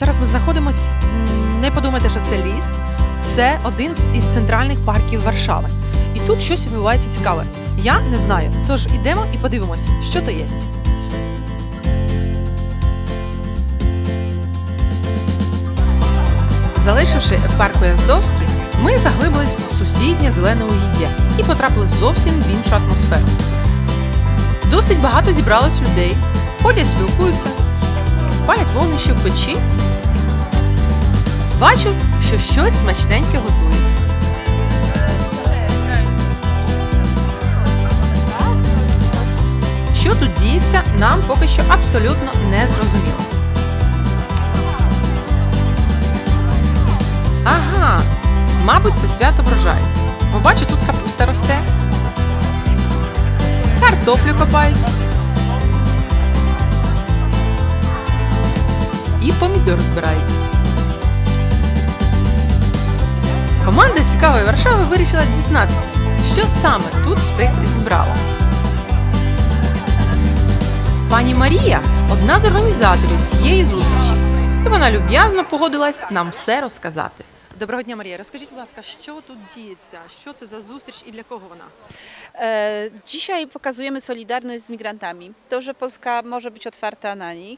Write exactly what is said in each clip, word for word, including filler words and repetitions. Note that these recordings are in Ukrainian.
Зараз ми знаходимося, не подумайте, що це ліс, це один із центральних парків Варшави. І тут щось відбувається цікаве. Я не знаю, тож ідемо і подивимося, що то є. Залишивши парк Уяздовський, ми заглибились в сусіднє зелене угіддя і потрапили зовсім в іншу атмосферу. Досить багато зібралось людей, ходять, спілкуються, палять вогнище в печі. Бачу, що щось смачненьке готують. Що тут діється, нам поки що абсолютно не зрозуміло. Ага, мабуть, це свято врожаю. Бо бачу, тут капуста росте, картоплю копають і помідор збирають. Команда «Цікавої Варшави» вирішила дізнатися, що саме тут всіх зібрало. Пані Марія – одна з організаторів цієї зустрічі, і вона люб'язно погодилась нам все розказати. Доброго дня, Марія. Розкажіть, будь ласка, що тут діється? Що це за зустріч і для кого вона? Dzisiaj pokazujemy solidarność z migrantami. To, że Polska może być otwarta na nich.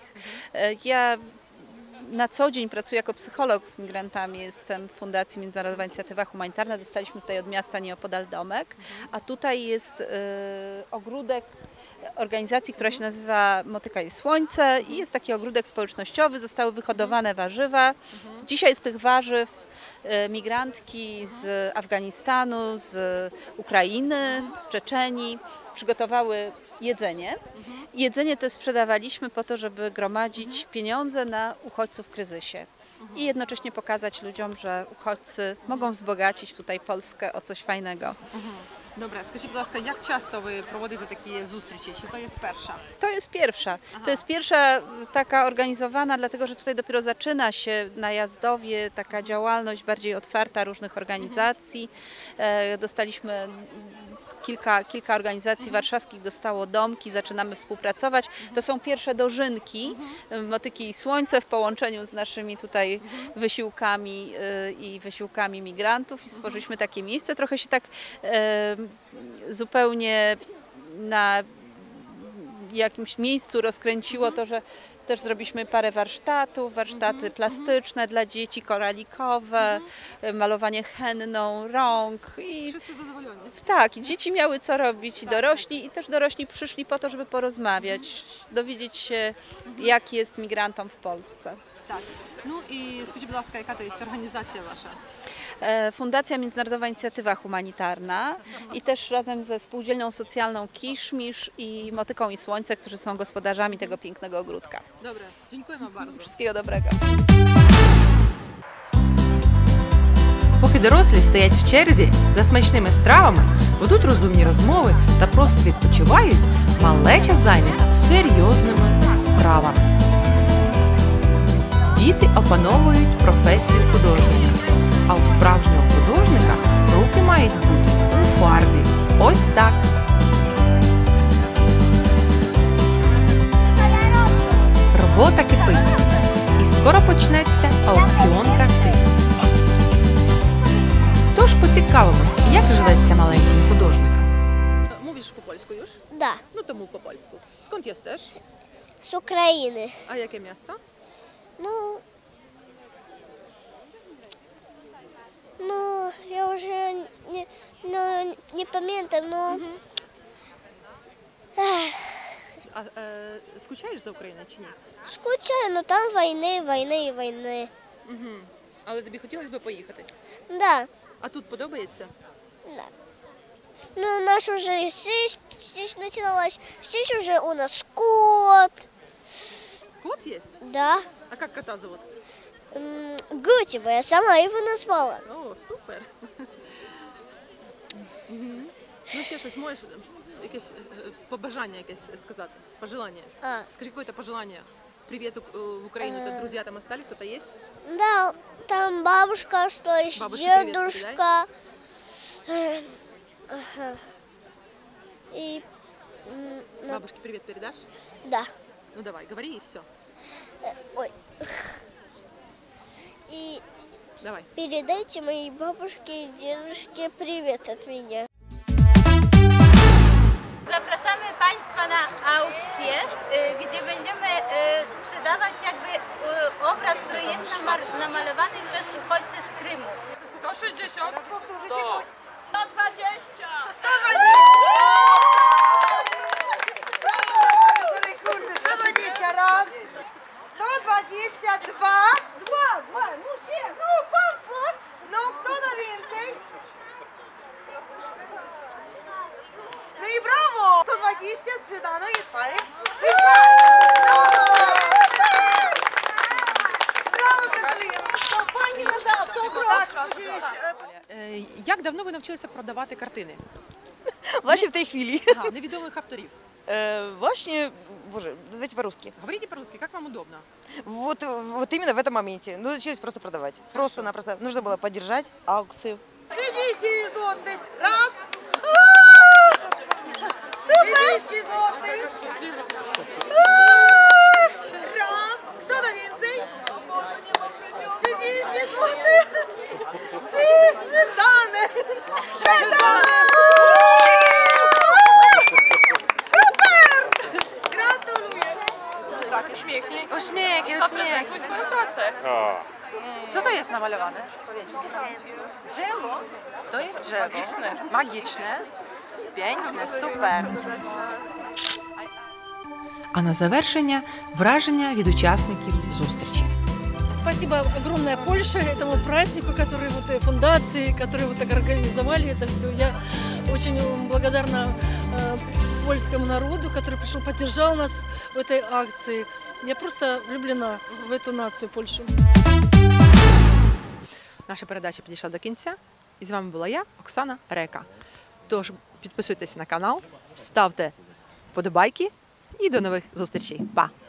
Ja na co dzień pracuję jako psycholog z migrantami. Jestem w Fundacji Międzynarodowa Inicjatywa Humanitarna. Dostaliśmy tutaj od miasta nieopodal domek. A tutaj jest ogródek organizacji, która się nazywa Motyka i Słońce. I jest taki ogródek społecznościowy. Zostały wyhodowane warzywa. Dzisiaj z tych warzyw migrantki z Afganistanu, z Ukrainy, z Czeczenii przygotowały jedzenie. Jedzenie to sprzedawaliśmy po to, żeby gromadzić pieniądze na uchodźców w kryzysie i jednocześnie pokazać ludziom, że uchodźcy mogą wzbogacić tutaj Polskę o coś fajnego. Добре, скажіть, будь ласка, як часто ви проводите такі зустрічі? Чи то є перша? To jest pierwsza. To jest pierwsza taka organizowana, dlatego że tutaj dopiero zaczyna się na Jazdowie taka działalność bardziej otwarta różnych organizacji. Dostaliśmy Kilka, kilka organizacji warszawskich dostało domki, zaczynamy współpracować. To są pierwsze dożynki Motyki i Słońce w połączeniu z naszymi tutaj wysiłkami i wysiłkami migrantów i stworzyliśmy takie miejsce. Trochę się tak e, zupełnie na jakimś miejscu rozkręciło to, że też zrobiliśmy parę warsztatów, warsztaty plastyczne dla dzieci, koralikowe, malowanie henną, rąk. I wszyscy zadowoleni. tak, i dzieci miały co robić, i dorośli, i też dorośli przyszli po to, żeby porozmawiać, dowiedzieć się, jak jest migrantom w Polsce. Так. Ну і скажіть, будь ласка, яка то є організація ваша? Fundacja Międzynarodowa Inicjatywa Humanitarna i też razem ze Spółdzielnią Socjalną Kiszmisz i Motyką i Słońce, którzy są gospodarzami tego pięknego ogródka. Добре, дякуємо bardzo. Wszystkiego dobrego. Поки дорослі стоять в черзі за смачними стравами, ведуть розумні розмови та просто відпочивають, малеча зайнята серйозними справами. Діти опановують професію художника, а у справжнього художника руки мають бути у фарбі. Ось так. Робота кипить. І скоро почнеться аукціон картин. Тож поцікавимося, як живеться маленьким художникам. Mówisz po polsku już? Da, No to mów po polsku. Skąd jesteś? z Ukrainy. A jakie miasto? No, no ja już nie, no, nie pamiętam, no. Ech, А е, скучаєш за Україною чи ні? скучаю, но там войны, войны и войны. Угу. Але тобі хотілося б поїхати? Да, А тут подобається? да. Ну, наш уже здесь, здесь начиналось, здесь уже у нас кот, Кот є? да. А як кота зовут? М, Гутева, я сама его назвала. О, супер. Угу. Ну ще щось можеш, якесь е, побажання якесь сказати? Пожелання? А, Скажи какое-то пожелание. Привет э, в Украину. Тут друзья там остались, кто-то есть? да, там бабушка осталась, Бабушке привет дедушка. Э, ага. И, м, ну, Бабушке привет передашь? да. Ну давай, говори и все. Э, Ой. Давай. Передайте моей бабушке и дедушке привет от меня. Zapraszamy Państwa na aukcję, y, gdzie będziemy y, sprzedawać jakby y, obraz, który jest namar- namalowany przez uchodźcę z Krymu. sto sześćdziesiąt. sto dwadzieścia! sto dwadzieścia raz, sto dwadzieścia dwa, dwa, dwa, no się, no państwo, no kto na więcej? No i brawo! sto dwadzieścia sprzedano, jest pani. Brawo, Katarina! To pani ma za autograf. Е, Як давно ви навчилися продавати картини? Właśnie w tej chwili. Ага, невідомих авторів. Э, Właśnie, боже, давайте по-русски. Говорите по-русски, как вам удобно? Вот, вот именно в этом моменте. Ну, научилась просто продавать. Просто-напросто. Нужно было поддержать аукцию. тридцять злотих. Раз. тридцать злотих. Раз. Kto da więcej? trzydzieści złotych. Trzy sprzedane. Sprzedane. Super! Gratuluję. Tak, uśmiechnij. Uśmiech, I zaprezentuj swoją pracę. Co to jest namalowane? Drzewo. To jest drzewo. Magiczne. Magiczne. Piękne, super. А на завершення враження від учасників зустрічі. Спасибо огромное Польше, этому празднику, который вот э, фундации, которые вот так организовали это все. Я очень благодарна э, польскому народу, который пришел, поддержал нас в этой акции. Я просто влюблена в эту нацию, Польшу. Наша передача підійшла до кінця. І з вами була я, Оксана Река. Тож підписуйтесь на канал, ставте вподобайки і до нових зустрічей. Па!